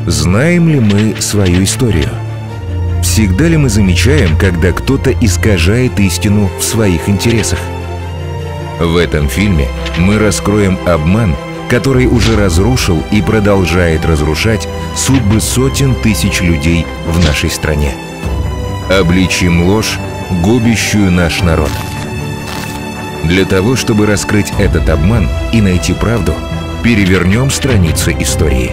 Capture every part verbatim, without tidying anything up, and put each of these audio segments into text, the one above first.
Знаем ли мы свою историю? Всегда ли мы замечаем, когда кто-то искажает истину в своих интересах? В этом фильме мы раскроем обман, который уже разрушил и продолжает разрушать судьбы сотен тысяч людей в нашей стране. Обличим ложь, губящую наш народ. Для того, чтобы раскрыть этот обман и найти правду, перевернем страницы истории.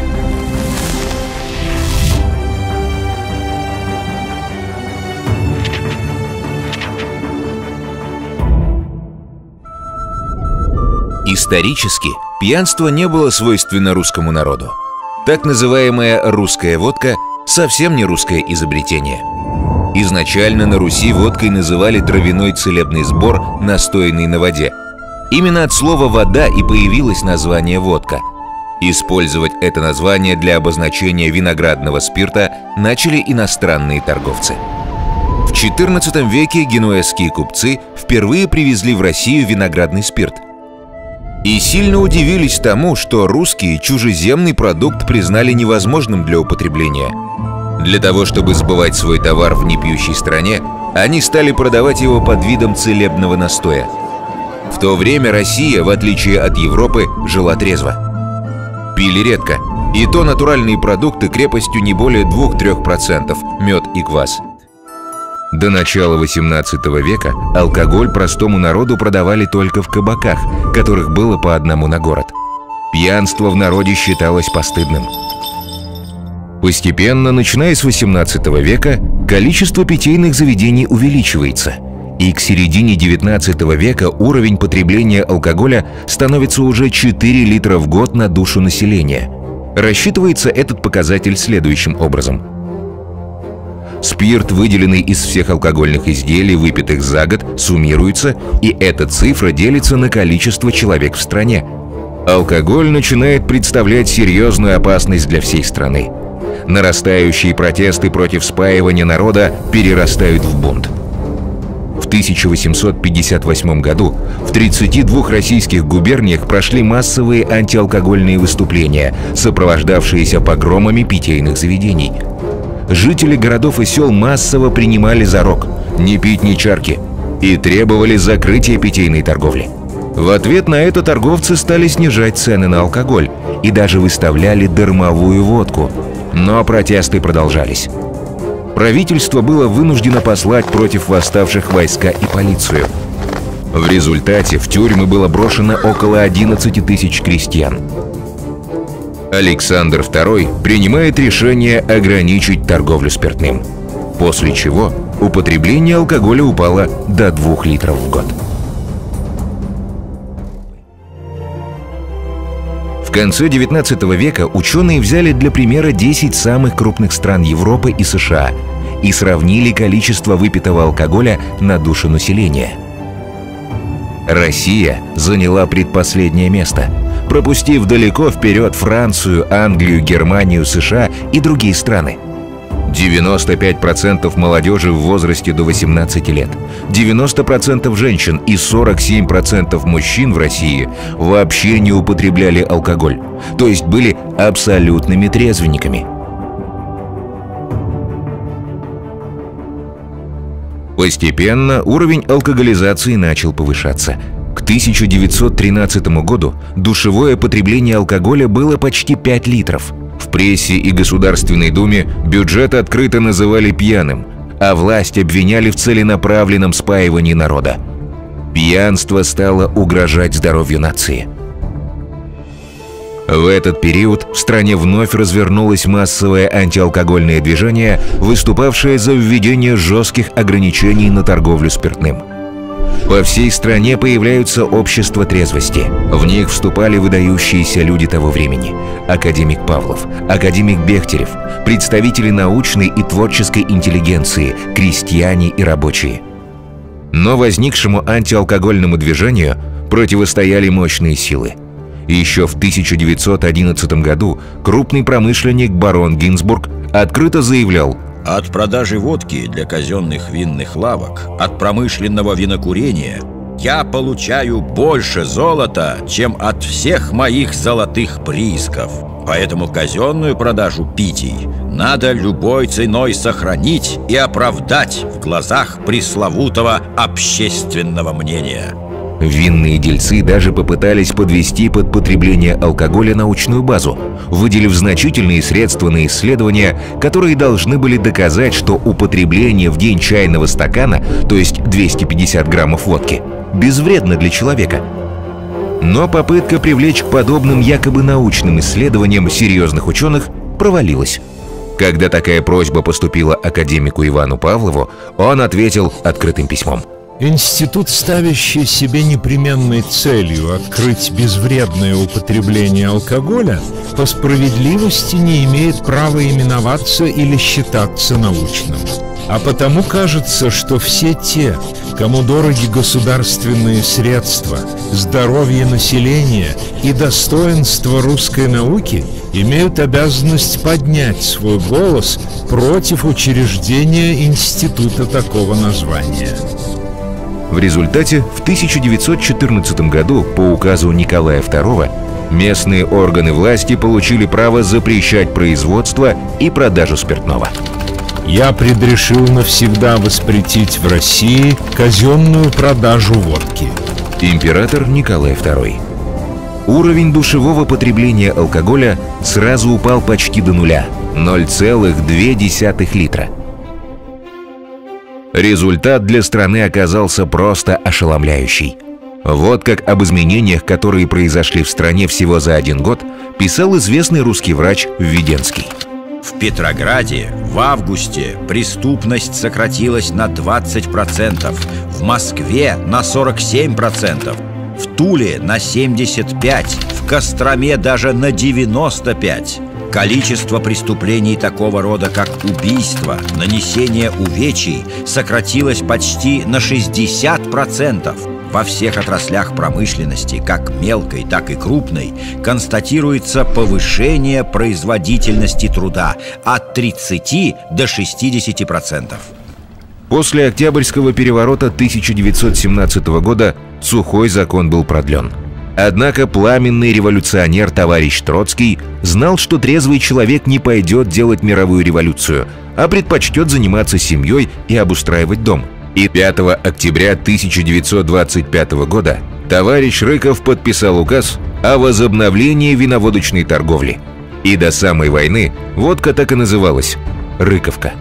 Исторически пьянство не было свойственно русскому народу. Так называемая русская водка совсем не русское изобретение. Изначально на Руси водкой называли травяной целебный сбор, настоянный на воде. Именно от слова «вода» и появилось название «водка». Использовать это название для обозначения виноградного спирта начали иностранные торговцы. В четырнадцатом веке генуэзские купцы впервые привезли в Россию виноградный спирт. И сильно удивились тому, что русские чужеземный продукт признали невозможным для употребления. Для того, чтобы сбывать свой товар в непьющей стране, они стали продавать его под видом целебного настоя. В то время Россия, в отличие от Европы, жила трезво. Пили редко, и то натуральные продукты крепостью не более двух-трёх процентов – мед и квас. До начала восемнадцатого века алкоголь простому народу продавали только в кабаках, которых было по одному на город. Пьянство в народе считалось постыдным. Постепенно, начиная с восемнадцатого века, количество питейных заведений увеличивается, и к середине девятнадцатого века уровень потребления алкоголя становится уже четыре литра в год на душу населения. Рассчитывается этот показатель следующим образом. Спирт, выделенный из всех алкогольных изделий, выпитых за год, суммируется, и эта цифра делится на количество человек в стране. Алкоголь начинает представлять серьезную опасность для всей страны. Нарастающие протесты против спаивания народа перерастают в бунт. В тысяча восемьсот пятьдесят восьмом году в тридцати двух российских губерниях прошли массовые антиалкогольные выступления, сопровождавшиеся погромами питейных заведений. Жители городов и сел массово принимали зарок не пить ни чарки и требовали закрытия питейной торговли. В ответ на это торговцы стали снижать цены на алкоголь и даже выставляли дармовую водку. Но протесты продолжались. Правительство было вынуждено послать против восставших войска и полицию. В результате в тюрьмы было брошено около одиннадцати тысяч крестьян. Александр второй принимает решение ограничить торговлю спиртным, после чего употребление алкоголя упало до двух литров в год. В конце девятнадцатого века ученые взяли для примера десять самых крупных стран Европы и США и сравнили количество выпитого алкоголя на душу населения. Россия заняла предпоследнее место, пропустив далеко вперед Францию, Англию, Германию, США и другие страны. девяносто пять процентов молодежи в возрасте до восемнадцати лет, девяносто процентов женщин и сорок семь процентов мужчин в России вообще не употребляли алкоголь, то есть были абсолютными трезвенниками. Постепенно уровень алкоголизации начал повышаться. К тысяча девятьсот тринадцатому году душевое потребление алкоголя было почти пять литров. В прессе и Государственной Думе бюджет открыто называли пьяным, а власть обвиняли в целенаправленном спаивании народа. Пьянство стало угрожать здоровью нации. В этот период в стране вновь развернулось массовое антиалкогольное движение, выступавшее за введение жестких ограничений на торговлю спиртным. По всей стране появляются общества трезвости. В них вступали выдающиеся люди того времени: академик Павлов, академик Бехтерев, представители научной и творческой интеллигенции, крестьяне и рабочие. Но возникшему антиалкогольному движению противостояли мощные силы. Еще в тысяча девятьсот одиннадцатом году крупный промышленник барон Гинзбург открыто заявлял: от продажи водки для казенных винных лавок, от промышленного винокурения я получаю больше золота, чем от всех моих золотых приисков. Поэтому казенную продажу питий надо любой ценой сохранить и оправдать в глазах пресловутого общественного мнения. Винные дельцы даже попытались подвести под потребление алкоголя научную базу, выделив значительные средства на исследования, которые должны были доказать, что употребление в день чайного стакана, то есть двести пятьдесят граммов водки, безвредно для человека. Но попытка привлечь к подобным якобы научным исследованиям серьезных ученых провалилась. Когда такая просьба поступила академику Ивану Павлову, он ответил открытым письмом. Институт, ставящий себе непременной целью открыть безвредное употребление алкоголя, по справедливости не имеет права именоваться или считаться научным. А потому кажется, что все те, кому дороги государственные средства, здоровье населения и достоинство русской науки, имеют обязанность поднять свой голос против учреждения института такого названия. В результате в тысяча девятьсот четырнадцатом году по указу Николая второго местные органы власти получили право запрещать производство и продажу спиртного. Я предрешил навсегда воспретить в России казенную продажу водки. Император Николай второй. Уровень душевого потребления алкоголя сразу упал почти до нуля – ноль целых две десятых литра. Результат для страны оказался просто ошеломляющий. Вот как об изменениях, которые произошли в стране всего за один год, писал известный русский врач Введенский. В Петрограде в августе преступность сократилась на двадцать процентов, в Москве на сорок семь процентов, в Туле на семьдесят пять процентов, в Костроме даже на девяносто пять процентов. Количество преступлений такого рода, как убийство, нанесение увечий, сократилось почти на шестьдесят процентов. Во всех отраслях промышленности, как мелкой, так и крупной, констатируется повышение производительности труда от тридцати до шестидесяти процентов. После Октябрьского переворота тысяча девятьсот семнадцатого года сухой закон был продлен. Однако пламенный революционер товарищ Троцкий знал, что трезвый человек не пойдет делать мировую революцию, а предпочтет заниматься семьей и обустраивать дом. И пятого октября тысяча девятьсот двадцать пятого года товарищ Рыков подписал указ о возобновлении виноводочной торговли. И до самой войны водка так и называлась – Рыковка.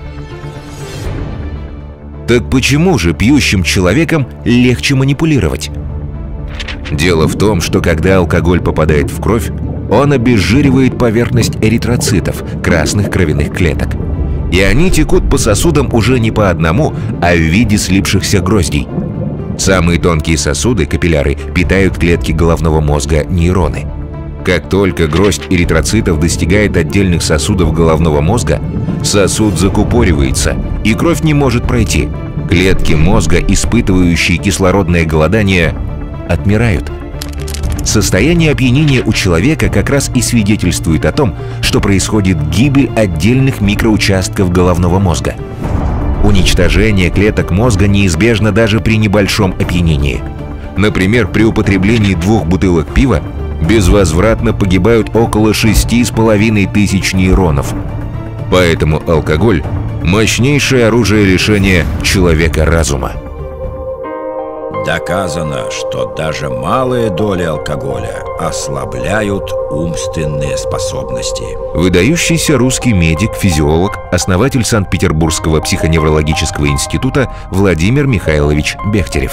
Так почему же пьющим человеком легче манипулировать? Дело в том, что когда алкоголь попадает в кровь, он обезжиривает поверхность эритроцитов, красных кровяных клеток. И они текут по сосудам уже не по одному, а в виде слипшихся гроздей. Самые тонкие сосуды, капилляры, питают клетки головного мозга, нейроны. Как только гроздь эритроцитов достигает отдельных сосудов головного мозга, сосуд закупоривается, и кровь не может пройти. Клетки мозга, испытывающие кислородное голодание, отмирают. Состояние опьянения у человека как раз и свидетельствует о том, что происходит гибель отдельных микроучастков головного мозга. Уничтожение клеток мозга неизбежно даже при небольшом опьянении. Например, при употреблении двух бутылок пива безвозвратно погибают около шести с половиной тысяч нейронов. Поэтому алкоголь – мощнейшее оружие лишения человека разума. Доказано, что даже малые доли алкоголя ослабляют умственные способности. Выдающийся русский медик, физиолог, основатель Санкт-Петербургского психоневрологического института Владимир Михайлович Бехтерев.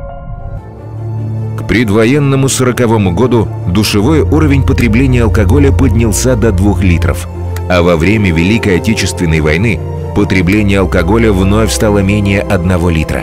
К предвоенному сороковому году душевой уровень потребления алкоголя поднялся до двух литров, а во время Великой Отечественной войны потребление алкоголя вновь стало менее одного литра.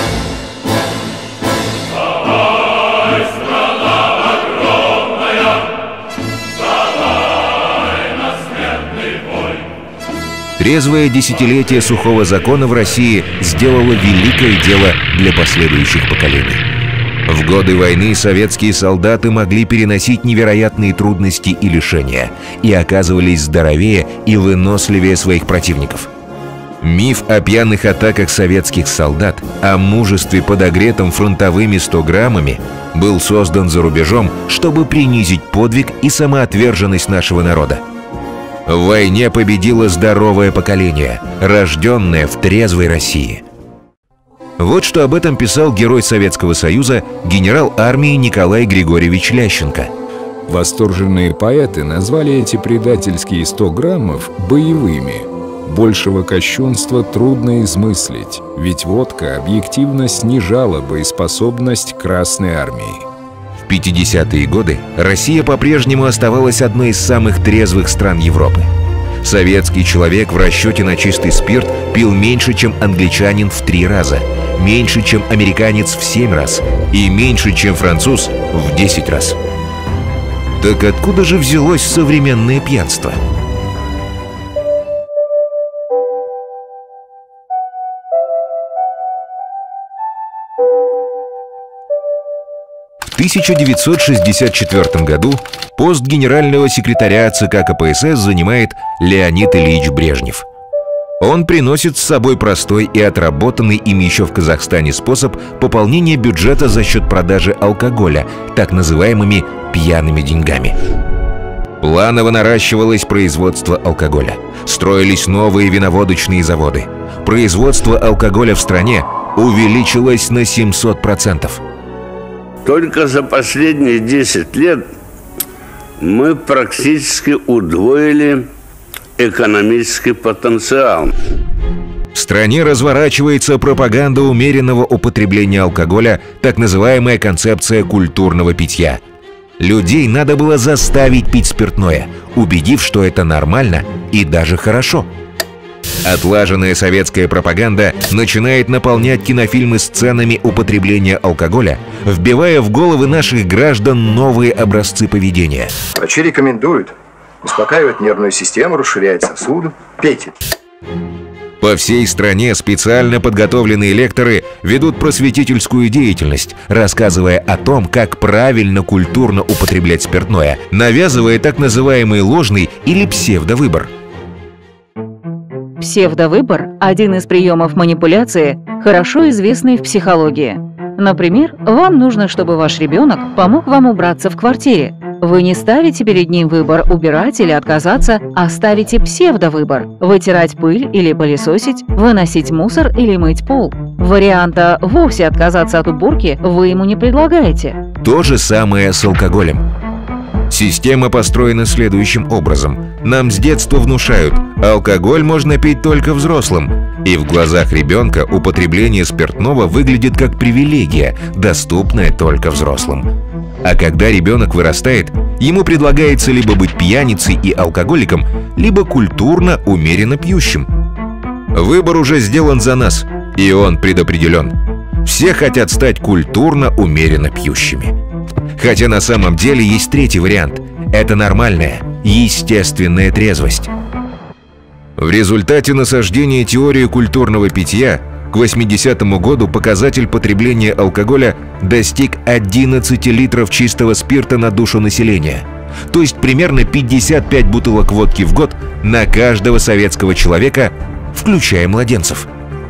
Трезвое десятилетие сухого закона в России сделало великое дело для последующих поколений. В годы войны советские солдаты могли переносить невероятные трудности и лишения и оказывались здоровее и выносливее своих противников. Миф о пьяных атаках советских солдат, о мужестве, подогретом фронтовыми ста граммами, был создан за рубежом, чтобы принизить подвиг и самоотверженность нашего народа. В войне победило здоровое поколение, рожденное в трезвой России. Вот что об этом писал герой Советского Союза, генерал армии Николай Григорьевич Лященко. Восторженные поэты назвали эти предательские сто граммов боевыми. Большего кощунства трудно измыслить, ведь водка объективно снижала боеспособность Красной армии. В пятидесятые годы Россия по-прежнему оставалась одной из самых трезвых стран Европы. Советский человек в расчете на чистый спирт пил меньше, чем англичанин в три раза, меньше, чем американец в семь раз и меньше, чем француз в десять раз. Так откуда же взялось современное пьянство? В тысяча девятьсот шестьдесят четвёртом году пост генерального секретаря ЦК КПСС занимает Леонид Ильич Брежнев. Он приносит с собой простой и отработанный им еще в Казахстане способ пополнения бюджета за счет продажи алкоголя, так называемыми пьяными деньгами. Планово наращивалось производство алкоголя. Строились новые виноводочные заводы. Производство алкоголя в стране увеличилось на семьсот процентов. Только за последние десять лет мы практически удвоили экономический потенциал. В стране разворачивается пропаганда умеренного употребления алкоголя, так называемая концепция культурного питья. Людей надо было заставить пить спиртное, убедив, что это нормально и даже хорошо. Отлаженная советская пропаганда начинает наполнять кинофильмы сценами употребления алкоголя, вбивая в головы наших граждан новые образцы поведения. Врачи рекомендуют. Успокаивает нервную систему, расширяет сосуды. Пейте. По всей стране специально подготовленные лекторы ведут просветительскую деятельность, рассказывая о том, как правильно культурно употреблять спиртное, навязывая так называемый ложный или псевдовыбор. Псевдовыбор – один из приемов манипуляции, хорошо известный в психологии. Например, вам нужно, чтобы ваш ребенок помог вам убраться в квартире. Вы не ставите перед ним выбор убирать или отказаться, а ставите псевдовыбор – вытирать пыль или пылесосить, выносить мусор или мыть пол. Варианта вовсе отказаться от уборки вы ему не предлагаете. То же самое с алкоголем. Система построена следующим образом. Нам с детства внушают, алкоголь можно пить только взрослым, и в глазах ребенка употребление спиртного выглядит как привилегия, доступная только взрослым. А когда ребенок вырастает, ему предлагается либо быть пьяницей и алкоголиком, либо культурно умеренно пьющим. Выбор уже сделан за нас, и он предопределен. Все хотят стать культурно умеренно пьющими. Хотя на самом деле есть третий вариант. Это нормальная, естественная трезвость. В результате насаждения теории культурного питья к восьмидесятому году показатель потребления алкоголя достиг одиннадцати литров чистого спирта на душу населения. То есть примерно пятьдесят пять бутылок водки в год на каждого советского человека, включая младенцев.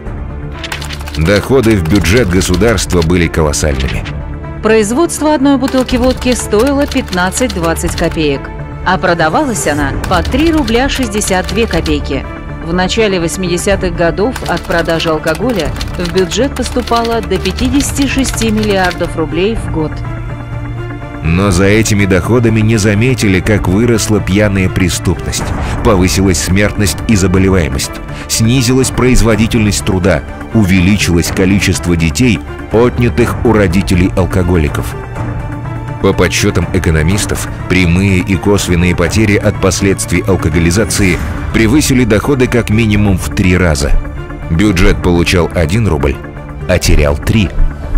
Доходы в бюджет государства были колоссальными. Производство одной бутылки водки стоило пятнадцать-двадцать копеек, а продавалась она по три рубля шестьдесят две копейки. В начале восьмидесятых годов от продажи алкоголя в бюджет поступало до пятидесяти шести миллиардов рублей в год. Но за этими доходами не заметили, как выросла пьяная преступность, повысилась смертность и заболеваемость, снизилась производительность труда, увеличилось количество детей, отнятых у родителей алкоголиков. По подсчетам экономистов, прямые и косвенные потери от последствий алкоголизации превысили доходы как минимум в три раза. Бюджет получал один рубль, а терял три.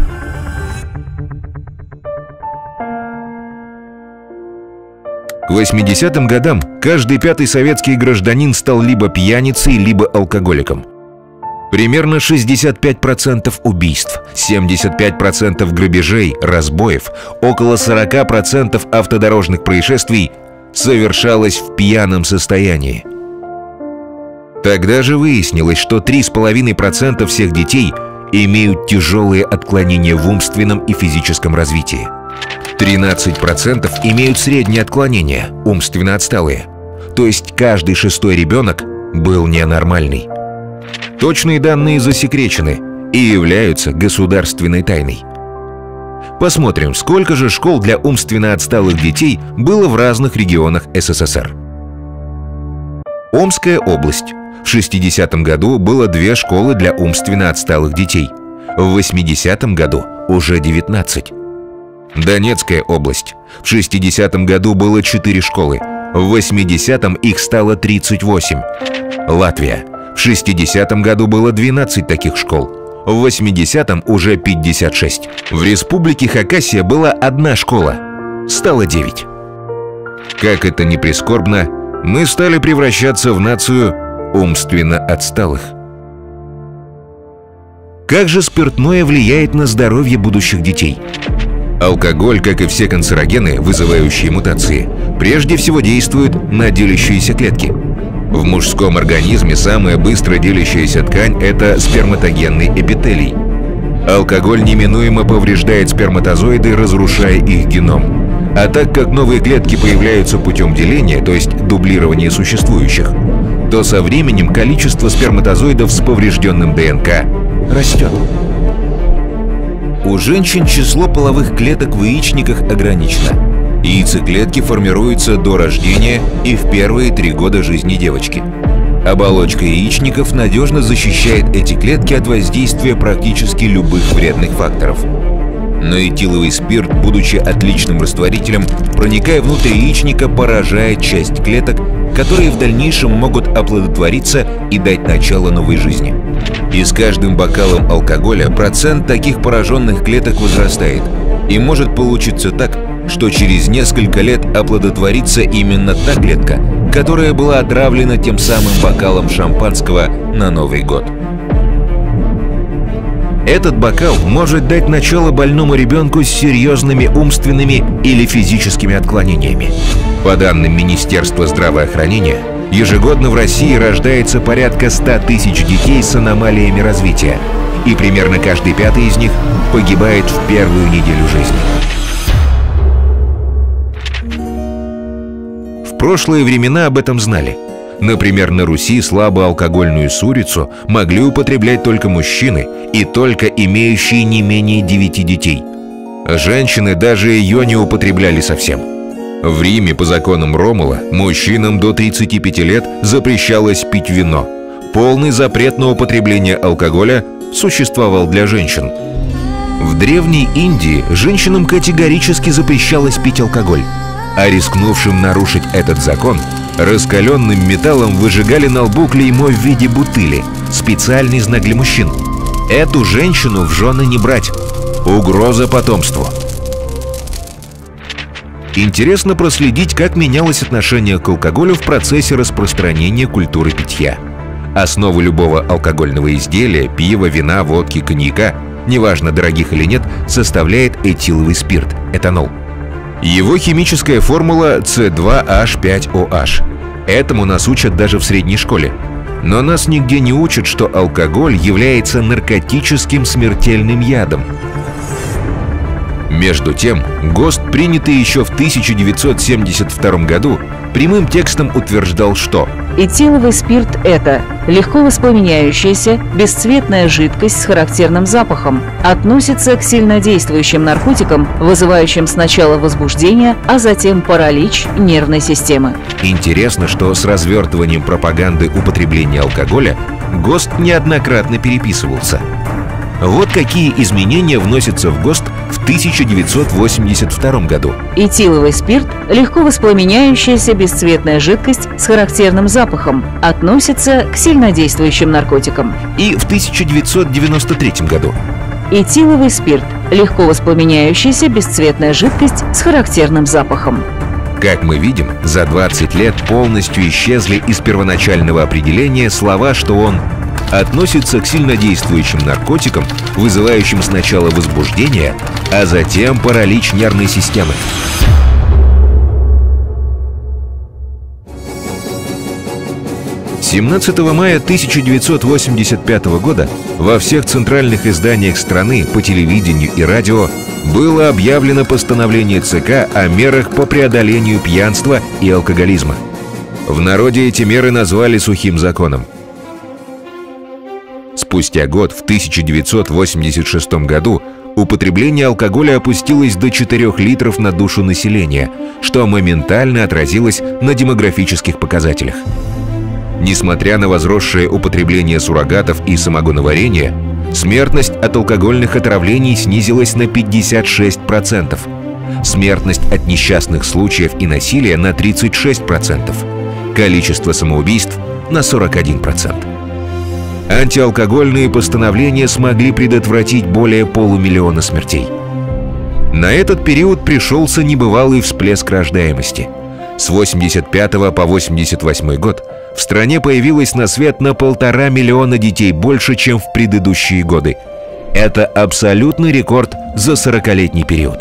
К восьмидесятым годам каждый пятый советский гражданин стал либо пьяницей, либо алкоголиком. Примерно шестьдесят пять процентов убийств, семьдесят пять процентов грабежей, разбоев, около сорок процентов автодорожных происшествий совершалось в пьяном состоянии. Тогда же выяснилось, что три с половиной процента всех детей имеют тяжелые отклонения в умственном и физическом развитии. тринадцать процентов имеют средние отклонения, умственно отсталые. То есть каждый шестой ребенок был ненормальный. Точные данные засекречены и являются государственной тайной. Посмотрим, сколько же школ для умственно отсталых детей было в разных регионах СССР. Омская область. В шестидесятом году было две школы для умственно отсталых детей. В восьмидесятом году уже девятнадцать. Донецкая область. В шестидесятом году было четыре школы. В восьмидесятом их стало тридцать восемь. Латвия. В шестидесятом году было двенадцать таких школ. В восьмидесятом уже пятьдесят шесть. В республике Хакасия была одна школа. Стало девять. Как это ни прискорбно, мы стали превращаться в нацию умственно отсталых. Как же спиртное влияет на здоровье будущих детей? Алкоголь, как и все канцерогены, вызывающие мутации, прежде всего действует на делящиеся клетки. В мужском организме самая быстро делящаяся ткань – это сперматогенный эпителий. Алкоголь неминуемо повреждает сперматозоиды, разрушая их геном. А так как новые клетки появляются путем деления, то есть дублирования существующих, то со временем количество сперматозоидов с поврежденным ДНК растет. У женщин число половых клеток в яичниках ограничено. Яйцеклетки формируются до рождения и в первые три года жизни девочки. Оболочка яичников надежно защищает эти клетки от воздействия практически любых вредных факторов. Но этиловый спирт, будучи отличным растворителем, проникая внутрь яичника, поражает часть клеток, которые в дальнейшем могут оплодотвориться и дать начало новой жизни. И с каждым бокалом алкоголя процент таких пораженных клеток возрастает. И может получиться так, что через несколько лет оплодотворится именно та клетка, которая была отравлена тем самым бокалом шампанского на Новый год. Этот бокал может дать начало больному ребенку с серьезными умственными или физическими отклонениями. По данным Министерства здравоохранения, ежегодно в России рождается порядка ста тысяч детей с аномалиями развития, и примерно каждый пятый из них погибает в первую неделю жизни. В прошлые времена об этом знали. Например, на Руси слабоалкогольную сурицу могли употреблять только мужчины и только имеющие не менее девяти детей. Женщины даже ее не употребляли совсем. В Риме по законам Ромула мужчинам до тридцати пяти лет запрещалось пить вино. Полный запрет на употребление алкоголя существовал для женщин. В Древней Индии женщинам категорически запрещалось пить алкоголь. А рискнувшим нарушить этот закон раскаленным металлом выжигали на лбу клеймо в виде бутыли, специальный знак для мужчин. Эту женщину в жены не брать. Угроза потомству. Интересно проследить, как менялось отношение к алкоголю в процессе распространения культуры питья. Основу любого алкогольного изделия, пива, вина, водки, коньяка, неважно дорогих или нет, составляет этиловый спирт, этанол. Его химическая формула С два H пять О H. Этому нас учат даже в средней школе. Но нас нигде не учат, что алкоголь является наркотическим смертельным ядом. Между тем, ГОСТ, принятый еще в тысяча девятьсот семьдесят втором году, прямым текстом утверждал, что этиловый спирт – это легко воспламеняющаяся, бесцветная жидкость с характерным запахом, относится к сильнодействующим наркотикам, вызывающим сначала возбуждение, а затем паралич нервной системы. Интересно, что с развертыванием пропаганды употребления алкоголя ГОСТ неоднократно переписывался. Вот какие изменения вносятся в ГОСТ в тысяча девятьсот восемьдесят втором году. Этиловый спирт – легко воспламеняющаяся бесцветная жидкость с характерным запахом, относится к сильнодействующим наркотикам. И в тысяча девятьсот девяносто третьем году. Этиловый спирт – легко воспламеняющаяся бесцветная жидкость с характерным запахом. Как мы видим, за двадцать лет полностью исчезли из первоначального определения слова, что он относится к сильнодействующим наркотикам, вызывающим сначала возбуждение, а затем паралич нервной системы. семнадцатого мая тысяча девятьсот восемьдесят пятого года во всех центральных изданиях страны по телевидению и радио было объявлено постановление ЦК о мерах по преодолению пьянства и алкоголизма. В народе эти меры назвали сухим законом. Спустя год, в тысяча девятьсот восемьдесят шестом году, употребление алкоголя опустилось до четырёх литров на душу населения, что моментально отразилось на демографических показателях. Несмотря на возросшее употребление суррогатов и самогоноварения, смертность от алкогольных отравлений снизилась на пятьдесят шесть процентов, смертность от несчастных случаев и насилия на тридцать шесть процентов, количество самоубийств на сорок один процент. Антиалкогольные постановления смогли предотвратить более полумиллиона смертей. На этот период пришелся небывалый всплеск рождаемости. С восемьдесят пятого по восемьдесят восьмой год в стране появилось на свет на полтора миллиона детей больше, чем в предыдущие годы. Это абсолютный рекорд за сорокалетний период.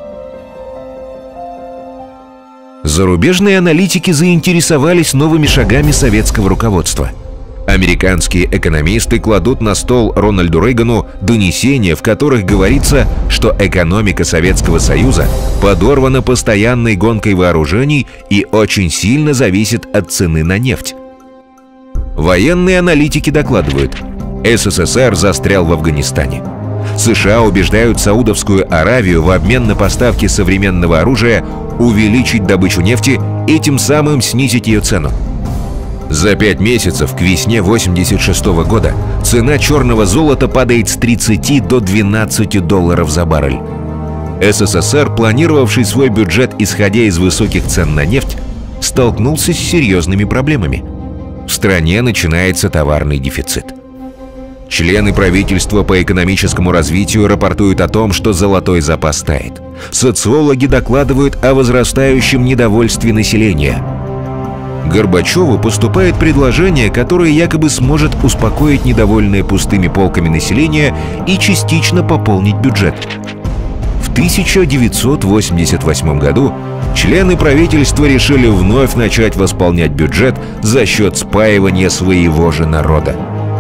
Зарубежные аналитики заинтересовались новыми шагами советского руководства. Американские экономисты кладут на стол Рональду Рейгану донесения, в которых говорится, что экономика Советского Союза подорвана постоянной гонкой вооружений и очень сильно зависит от цены на нефть. Военные аналитики докладывают: СССР застрял в Афганистане. США убеждают Саудовскую Аравию в обмен на поставки современного оружия увеличить добычу нефти и тем самым снизить ее цену. За пять месяцев к весне восемьдесят шестого года цена черного золота падает с тридцати до двенадцати долларов за баррель. СССР, планировавший свой бюджет исходя из высоких цен на нефть, столкнулся с серьезными проблемами. В стране начинается товарный дефицит. Члены правительства по экономическому развитию рапортуют о том, что золотой запас тает. Социологи докладывают о возрастающем недовольстве населения. Горбачеву поступает предложение, которое якобы сможет успокоить недовольное пустыми полками население и частично пополнить бюджет. В тысяча девятьсот восемьдесят восьмом году члены правительства решили вновь начать восполнять бюджет за счет спаивания своего же народа.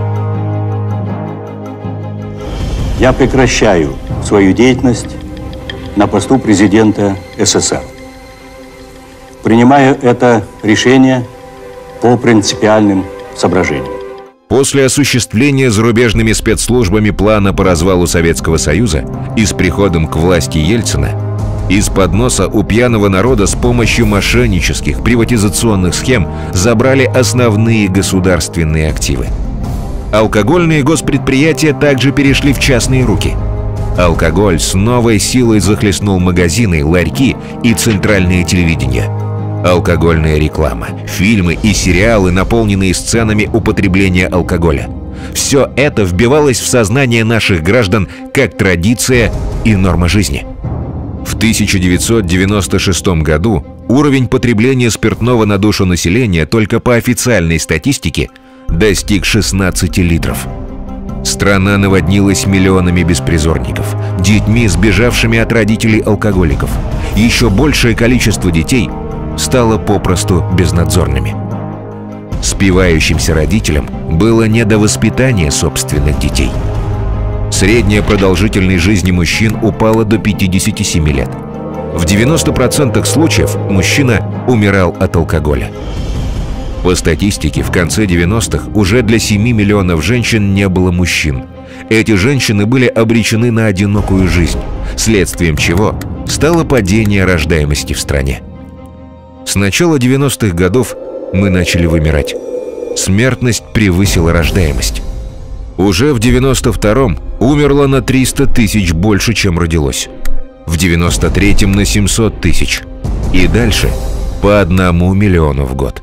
Я прекращаю свою деятельность на посту президента СССР. Принимаю это решение по принципиальным соображениям. После осуществления зарубежными спецслужбами плана по развалу Советского Союза и с приходом к власти Ельцина, из-под носа у пьяного народа с помощью мошеннических приватизационных схем забрали основные государственные активы. Алкогольные госпредприятия также перешли в частные руки. Алкоголь с новой силой захлестнул магазины, ларьки и центральное телевидение. Алкогольная реклама, фильмы и сериалы, наполненные сценами употребления алкоголя. Все это вбивалось в сознание наших граждан как традиция и норма жизни. В тысяча девятьсот девяносто шестом году уровень потребления спиртного на душу населения только по официальной статистике достиг шестнадцати литров. Страна наводнилась миллионами беспризорников, детьми, сбежавшими от родителей алкоголиков. Еще большее количество детей стало попросту безнадзорными. Спивающимся родителям было не до воспитания собственных детей. Средняя продолжительность жизни мужчин упала до пятидесяти семи лет. В девяноста процентах случаев мужчина умирал от алкоголя. По статистике, в конце девяностых уже для семи миллионов женщин не было мужчин. Эти женщины были обречены на одинокую жизнь, следствием чего стало падение рождаемости в стране. С начала девяностых годов мы начали вымирать. Смертность превысила рождаемость. Уже в девяносто втором умерло на триста тысяч больше, чем родилось. В девяносто третьем на семьсот тысяч. И дальше по одному миллиону в год.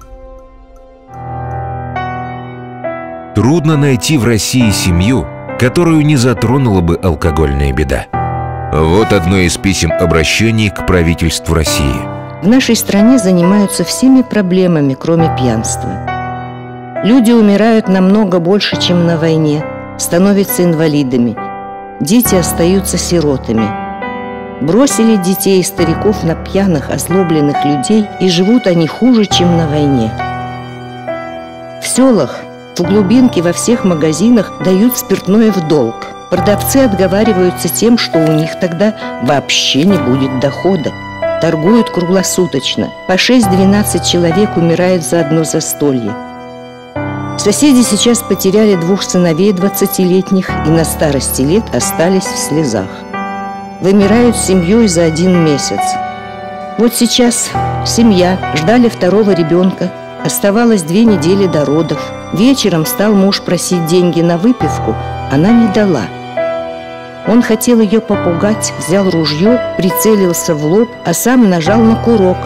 Трудно найти в России семью, которую не затронула бы алкогольная беда. Вот одно из писем обращений к правительству России. В нашей стране занимаются всеми проблемами, кроме пьянства. Люди умирают намного больше, чем на войне, становятся инвалидами. Дети остаются сиротами. Бросили детей и стариков на пьяных, озлобленных людей, и живут они хуже, чем на войне. селах в глубинке во всех магазинах дают спиртное в долг. Продавцы отговариваются тем, что у них тогда вообще не будет дохода. Торгуют круглосуточно. По шесть-двенадцать человек умирает за одно застолье. Соседи сейчас потеряли двух сыновей двадцатилетних и на старости лет остались в слезах. Вымирают с семьей за один месяц. Вот сейчас семья, ждали второго ребенка. Оставалось две недели до родов. Вечером стал муж просить деньги на выпивку. Она не дала. Он хотел ее попугать, взял ружье, прицелился в лоб, а сам нажал на курок.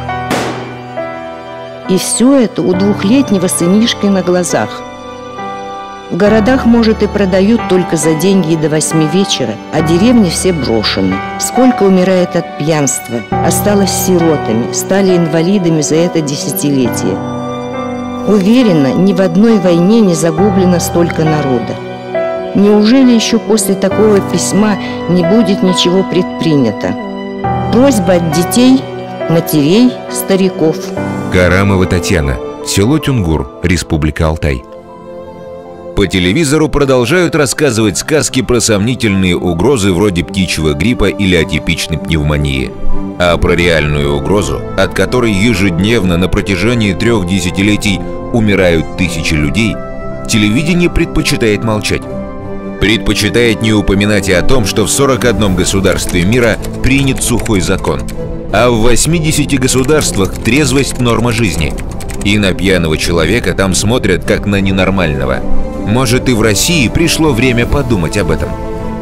И все это у двухлетнего сынишки на глазах. В городах, может, и продают только за деньги до восьми вечера, а деревни все брошены. Сколько умирает от пьянства, осталось сиротами, стали инвалидами за это десятилетие. Уверена, ни в одной войне не загублено столько народа. Неужели еще после такого письма не будет ничего предпринято? Просьба от детей, матерей, стариков. Карамова Татьяна, село Тюнгур, Республика Алтай. По телевизору продолжают рассказывать сказки про сомнительные угрозы вроде птичьего гриппа или атипичной пневмонии. А про реальную угрозу, от которой ежедневно на протяжении трех десятилетий умирают тысячи людей, телевидение предпочитает молчать. Предпочитает не упоминать и о том, что в сорока одном государстве мира принят сухой закон, а в восьмидесяти государствах трезвость – норма жизни. И на пьяного человека там смотрят как на ненормального. Может, и в России пришло время подумать об этом.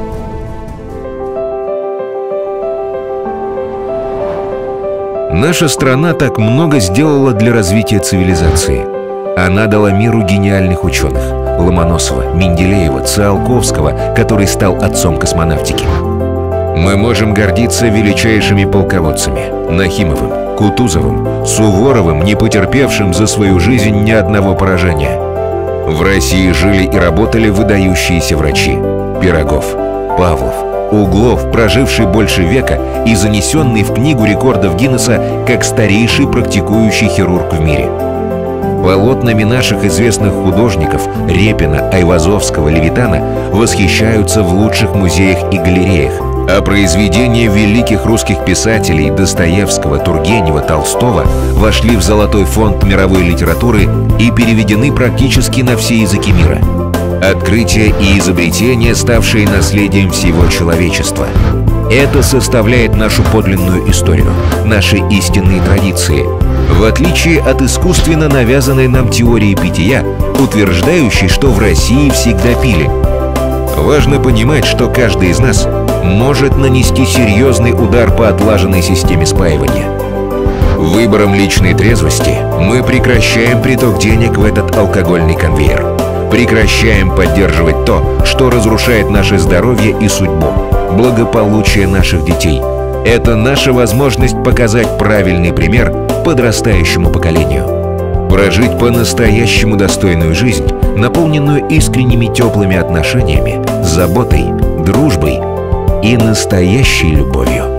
Наша страна так много сделала для развития цивилизации. Она дала миру гениальных ученых – Ломоносова, Менделеева, Циолковского, который стал отцом космонавтики. Мы можем гордиться величайшими полководцами – Нахимовым, Кутузовым, Суворовым, не потерпевшим за свою жизнь ни одного поражения. В России жили и работали выдающиеся врачи – Пирогов, Павлов, Углов, проживший больше века и занесенный в книгу рекордов Гиннесса как старейший практикующий хирург в мире. Полотнами наших известных художников Репина, Айвазовского, Левитана восхищаются в лучших музеях и галереях, а произведения великих русских писателей Достоевского, Тургенева, Толстого вошли в золотой фонд мировой литературы и переведены практически на все языки мира. Открытия и изобретения, ставшие наследием всего человечества. Это составляет нашу подлинную историю, наши истинные традиции, в отличие от искусственно навязанной нам теории питья, утверждающей, что в России всегда пили. Важно понимать, что каждый из нас может нанести серьезный удар по отлаженной системе спаивания. Выбором личной трезвости мы прекращаем приток денег в этот алкогольный конвейер. Прекращаем поддерживать то, что разрушает наше здоровье и судьбу, благополучие наших детей. Это наша возможность показать правильный пример подрастающему поколению. Прожить по-настоящему достойную жизнь, наполненную искренними теплыми отношениями, заботой, дружбой и настоящей любовью.